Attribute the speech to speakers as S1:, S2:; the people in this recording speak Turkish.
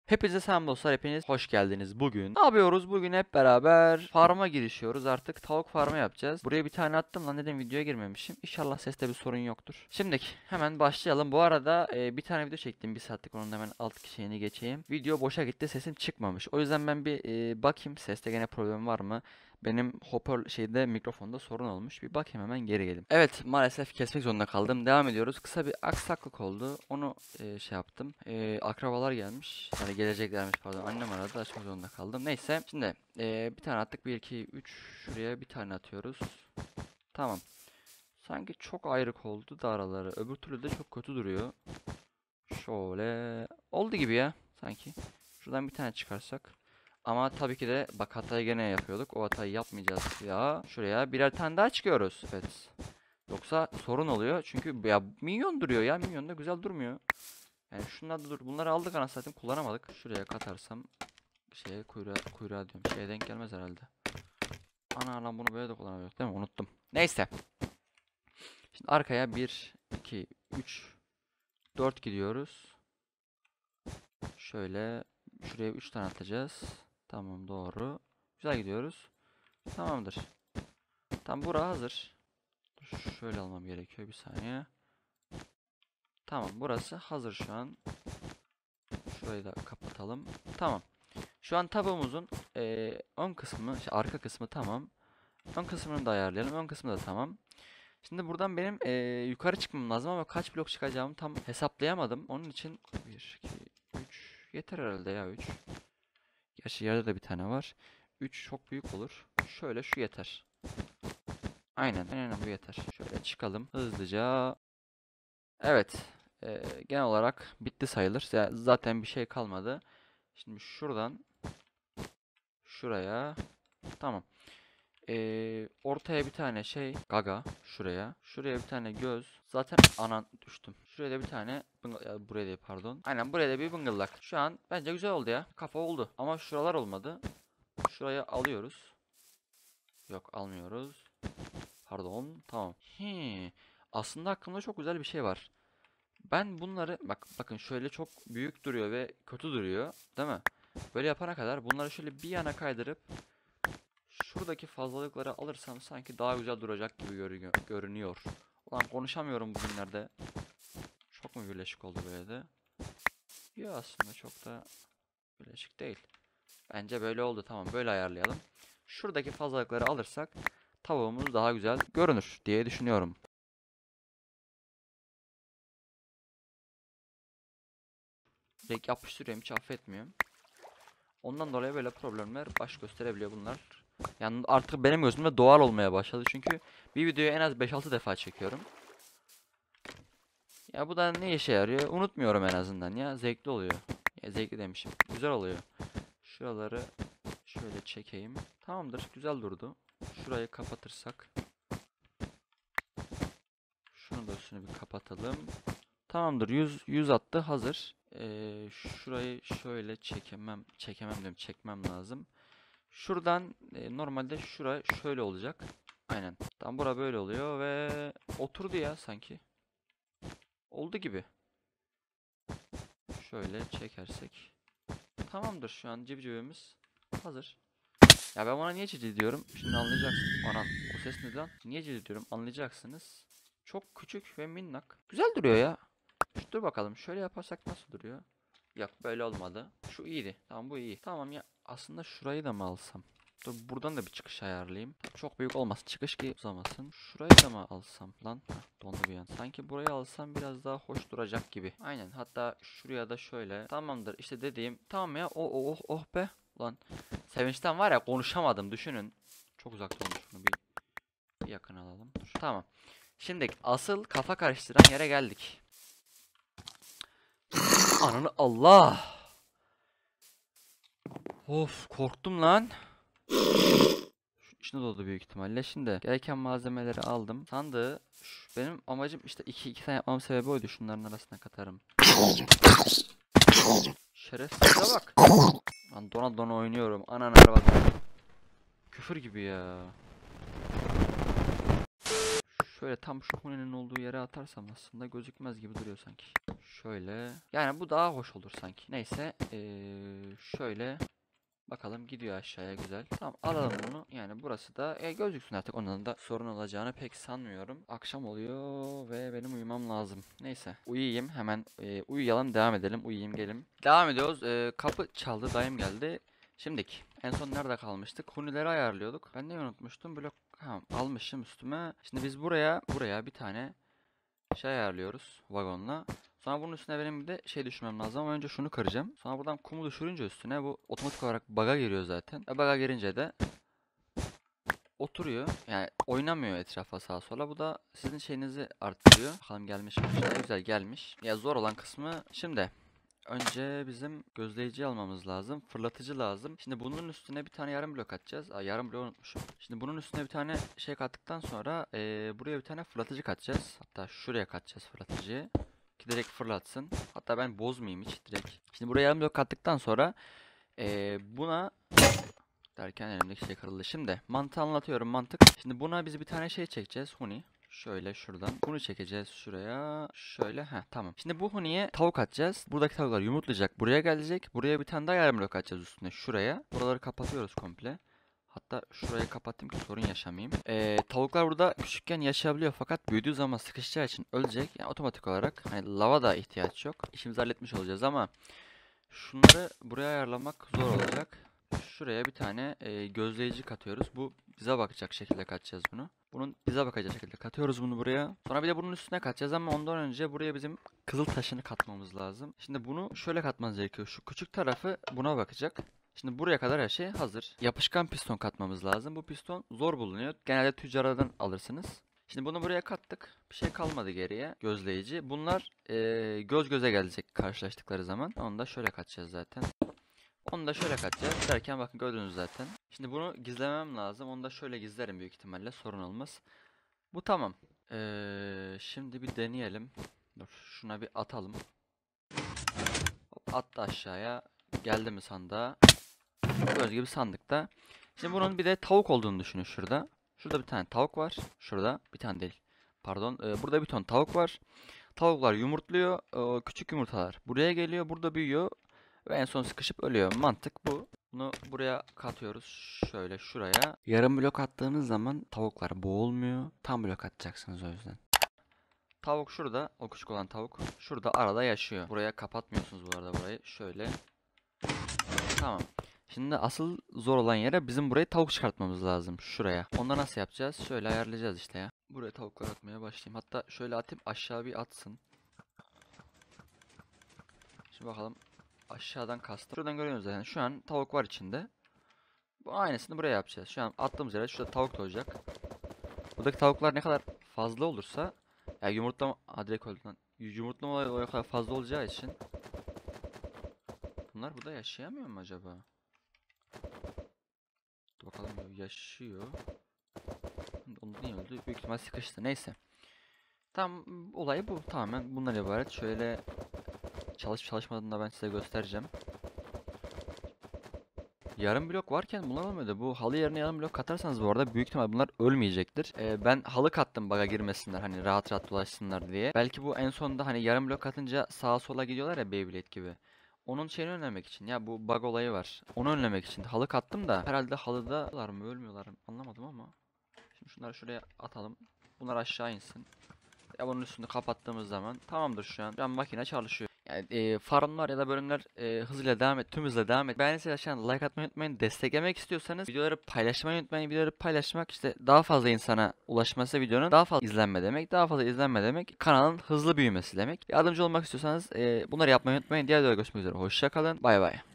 S1: Hepinize selam dostlar, hepiniz hoş geldiniz. Bugün ne yapıyoruz? Bugün hep beraber farma girişiyoruz. Artık tavuk farmı yapacağız. Buraya bir tane attım lan, dedim videoya girmemişim. İnşallah seste bir sorun yoktur. Şimdiki hemen başlayalım. Bu arada bir tane video çektim, bir saatlik, onun hemen alt şeyini geçeyim. Video boşa gitti, sesim çıkmamış. O yüzden ben bir bakayım seste gene problem var mı? Benim hoparlör şeyde, mikrofonda sorun olmuş. Bir bakayım, hemen geri gelin. Evet, maalesef kesmek zorunda kaldım. Devam ediyoruz. Kısa bir aksaklık oldu. Onu şey yaptım. Akrabalar gelmiş. Yani geleceklermiş, pardon. Annem aradı, açmak zorunda kaldım. Neyse. Şimdi bir tane attık. 1, 2, 3. Şuraya bir tane atıyoruz. Tamam. Sanki çok ayrık oldu da araları. Öbür türlü de çok kötü duruyor. Şöyle. Oldu gibi ya. Sanki. Şuradan bir tane çıkarsak. Ama tabii ki de bak, hatayı gene yapıyorduk. O hatayı yapmayacağız ya. Şuraya birer tane daha çıkıyoruz. Evet. Yoksa sorun oluyor. Çünkü ya minyon duruyor ya. Minyon da güzel durmuyor. Yani şunlar da dur. Bunları aldık, anasını satayım, kullanamadık. Şuraya katarsam şeye, kuyruğa diyorum. Şeye denk gelmez herhalde. Ana lan, bunu böyle de kullanamıyoruz değil mi? Unuttum. Neyse. Şimdi arkaya 1, 2, 3, 4 gidiyoruz. Şöyle şuraya 3 tane atacağız. Tamam, doğru. Güzel gidiyoruz. Tamamdır. Tam bura hazır. Şöyle almam gerekiyor, bir saniye. Tamam, burası hazır şu an. Şurayı da kapatalım. Tamam. Şu an tabuğumuzun ön kısmı, arka kısmı tamam. Ön kısmını da ayarlayalım. Ön kısmı da tamam. Şimdi buradan benim yukarı çıkmam lazım ama kaç blok çıkacağımı tam hesaplayamadım. Onun için 1, 2, 3 yeter herhalde ya, 3. Gerçi yerde de bir tane var. 3 çok büyük olur. Şöyle şu yeter. Aynen bu yeter. Şöyle çıkalım hızlıca. Evet. Genel olarak bitti sayılır. Zaten bir şey kalmadı. Şimdi şuradan şuraya. Tamam. Ortaya bir tane şey gaga şuraya. Şuraya bir tane göz. Zaten anan düştüm. Şuraya da bir tane buraya da, pardon. Aynen, buraya da bir bıngıllak. Şu an bence güzel oldu ya. Kafa oldu. Ama şuralar olmadı. Şuraya alıyoruz. Yok, almıyoruz. Pardon. Tamam. Aslında aklımda çok güzel bir şey var. Ben bunları bakın, şöyle çok büyük duruyor ve kötü duruyor, değil mi? Böyle yapana kadar bunları şöyle bir yana kaydırıp şuradaki fazlalıkları alırsam sanki daha güzel duracak gibi görünüyor. Ulan konuşamıyorum bugünlerde. Çok mu birleşik oldu böyle de? Yok, aslında çok da birleşik değil. Bence böyle oldu, tamam, böyle ayarlayalım. Şuradaki fazlalıkları alırsak tavuğumuz daha güzel görünür diye düşünüyorum. Direkt yapıştırıyorum, hiç affetmiyorum. Ondan dolayı böyle problemler baş gösterebiliyor bunlar. Yani artık benim gözümde doğal olmaya başladı, çünkü bir videoyu en az 5-6 defa çekiyorum. Ya bu da ne işe yarıyor? Unutmuyorum en azından ya. Zevkli oluyor. Ya zevkli demişim. Güzel oluyor. Şuraları şöyle çekeyim. Tamamdır. Güzel durdu. Şurayı kapatırsak. Şunu da üstünü bir kapatalım. Tamamdır. 100 attı. Hazır. Şurayı şöyle çekmem lazım. Şuradan normalde şura şöyle olacak. Aynen. Tam bura böyle oluyor ve oturdu ya sanki. Oldu gibi. Şöyle çekersek. Tamamdır, şu an civcivimiz hazır. Ya ben ona niye cici diyorum? Şimdi anlayacaksın. Anan, o ses ne lan? Niye cici diyorum? Anlayacaksınız. Çok küçük ve minnak. Güzel duruyor ya. Dur bakalım, şöyle yaparsak nasıl duruyor? Yok, böyle olmadı. Şu iyiydi. Tamam, bu iyi. Tamam ya, aslında şurayı da mı alsam? Dur, buradan da bir çıkış ayarlayayım. Çok büyük olmasın çıkış ki uzamasın. Şurayı da mı alsam lan? Heh, dondu bir an. Sanki burayı alsam biraz daha hoş duracak gibi. Aynen, hatta şuraya da şöyle. Tamamdır işte dediğim. Tamam ya, oh be. Lan sevinçten var ya, konuşamadım, düşünün. Çok uzakta olmuş, bunu bir yakın alalım. Dur. Tamam. Şimdi asıl kafa karıştıran yere geldik. Ananı Allah. Of, korktum lan. İçine doldu büyük ihtimalle. Şimdi gereken malzemeleri aldım. Sandığı benim amacım işte iki tane yapmam sebebi oydu. Şunların arasına katarım. Şerefsize bak. Ben dona dona oynuyorum. Ananı arabada. Küfür gibi ya. şöyle tam şu Huni'nin olduğu yere atarsam aslında gözükmez gibi duruyor sanki. Şöyle. Yani bu daha hoş olur sanki. Neyse. Şöyle. Bakalım gidiyor aşağıya güzel. Tamam alalım bunu. Yani burası da gözüksün artık. Ondan da sorun olacağını pek sanmıyorum. Akşam oluyor ve benim uyumam lazım. Neyse uyuyayım hemen. Uyuyalım devam edelim. Uyuyayım gelim. Devam ediyoruz. Kapı çaldı. Dayım geldi. Şimdiki. En son nerede kalmıştık? Hunileri ayarlıyorduk. Ben ne unutmuştum? Blok almışım üstüme. Şimdi biz buraya bir tane şey ayarlıyoruz vagonla. Sonra bunun üstüne benim bir de şey düşürmem lazım ama önce şunu kıracağım. Sonra buradan kumu düşürünce üstüne bu otomatik olarak bug'a giriyor zaten. Ve bug'a girince de oturuyor. Yani oynamıyor etrafa sağa sola. Bu da sizin şeyinizi arttırıyor. Bakalım gelmiş mi? Güzel gelmiş. Ya zor olan kısmı şimdi. Önce bizim gözleyici almamız lazım. Fırlatıcı lazım. Şimdi bunun üstüne bir tane yarım blok atacağız. Yarım blok unutmuşum. Şimdi bunun üstüne bir tane şey kattıktan sonra buraya bir tane fırlatıcı katacağız. Hatta şuraya katacağız fırlatıcıyı. Ki direkt fırlatsın. Hatta ben bozmayayım hiç direkt. Şimdi buraya yarım blok kattıktan sonra buna derken elimdeki şey kırıldı. Şimdi mantığı anlatıyorum mantık. Şimdi buna biz bir tane şey çekeceğiz. Huni. Şöyle şuradan. Bunu çekeceğiz şuraya. Şöyle. Tamam. Şimdi bu huniye tavuk atacağız. Buradaki tavuklar yumurtlayacak. Buraya gelecek. Buraya bir tane daha yarım blok atacağız üstüne. Şuraya. Buraları kapatıyoruz komple. Hatta şurayı kapattım ki sorun yaşamayayım. Tavuklar burada küçükken yaşayabiliyor fakat büyüdüğü zaman sıkışacağı için ölecek. Yani otomatik olarak hani lava da ihtiyaç yok. İşimizi halletmiş olacağız ama şunları buraya ayarlamak zor olacak. Şuraya bir tane gözleyici katıyoruz. Bu bize bakacak şekilde katacağız bunu. Bunun bize bakacak şekilde katıyoruz bunu buraya. Sonra bir de bunun üstüne katacağız ama ondan önce buraya bizim kızıl taşını katmamız lazım. Şimdi bunu şöyle katmanız gerekiyor. Şu küçük tarafı buna bakacak. Şimdi buraya kadar her şey hazır. Yapışkan piston katmamız lazım. Bu piston zor bulunuyor. Genelde tüccarlardan alırsınız. Şimdi bunu buraya kattık. Bir şey kalmadı geriye. Gözleyici. Bunlar göz göze gelecek karşılaştıkları zaman. Onu da şöyle katacağız zaten. Onu da şöyle katacağız. Derken bakın gördünüz zaten. Şimdi bunu gizlemem lazım. Onu da şöyle gizlerim büyük ihtimalle. Sorun olmaz. Bu tamam. Şimdi bir deneyelim. Dur şuna bir atalım. Hop, attı aşağıya. Geldi mi sandığa? Gördüğünüz gibi sandıkta. Şimdi bunun bir de tavuk olduğunu düşünün şurada. Şurada bir tane tavuk var. Şurada bir tane değil. Pardon. Burada bir ton tavuk var. Tavuklar yumurtluyor. Küçük yumurtalar buraya geliyor. Burada büyüyor. Ve en son sıkışıp ölüyor. Mantık bu. Bunu buraya katıyoruz. Şöyle şuraya. Yarım blok attığınız zaman tavuklar boğulmuyor. Tam blok atacaksınız o yüzden. Tavuk şurada. O küçük olan tavuk. Şurada arada yaşıyor. Buraya kapatmıyorsunuz bu arada burayı. Şöyle. Tamam. Şimdi asıl zor olan yere bizim burayı tavuk çıkartmamız lazım. Şuraya. Onda nasıl yapacağız? Şöyle ayarlayacağız işte ya. Buraya tavuklar atmaya başlayayım. Hatta şöyle atayım aşağı bir atsın. Şimdi bakalım. Aşağıdan kastım. Şuradan görüyorsunuz yani şu an tavuk var içinde. Bu aynısını buraya yapacağız. Şu an attığımız yere şurada tavuk doğacak. Buradaki tavuklar ne kadar fazla olursa ya yumurtlama direkt öldü lan. Yumurtlama olayı o kadar fazla olacağı için bunlar burada yaşayamıyor mu acaba? Dur bakalım yaşıyor. Onu niye öldü? Büyük ihtimal sıkıştı. Neyse. Tam olay bu. Tamamen bundan ibaret. Şöyle çalışıp çalışmadığını da ben size göstereceğim. Yarım blok varken bunlar olmuyordu. Bu halı yerine yarım blok katarsanız bu arada büyük ihtimal bunlar ölmeyecektir. Ben halı kattım bug'a girmesinler hani rahat rahat dolaşsınlar diye. Belki bu en sonunda hani yarım blok katınca sağa sola gidiyorlar ya Beyblade gibi. Onun şeyini önlemek için ya bu bug olayı var. Onu önlemek için halı kattım da herhalde halıdalar mı ölmüyorlar mı anlamadım ama. Şimdi şunları şuraya atalım. Bunlar aşağı insin. Ya bunun üstünü kapattığımız zaman tamamdır şu an. Şu an makine çalışıyor. Yani farmlar ya da bölümler hızıyla devam et, tüm hızla devam et. Beğendiyseniz aşağıdan like atmayı unutmayın. Desteklemek istiyorsanız videoları paylaşmayı unutmayın. Videoları paylaşmak işte daha fazla insana ulaşması videonun daha fazla izlenme demek. Daha fazla izlenme demek kanalın hızlı büyümesi demek. Yardımcı olmak istiyorsanız bunları yapmayı unutmayın. Diğer videoda görüşmek üzere. Hoşça kalın. Bay bay.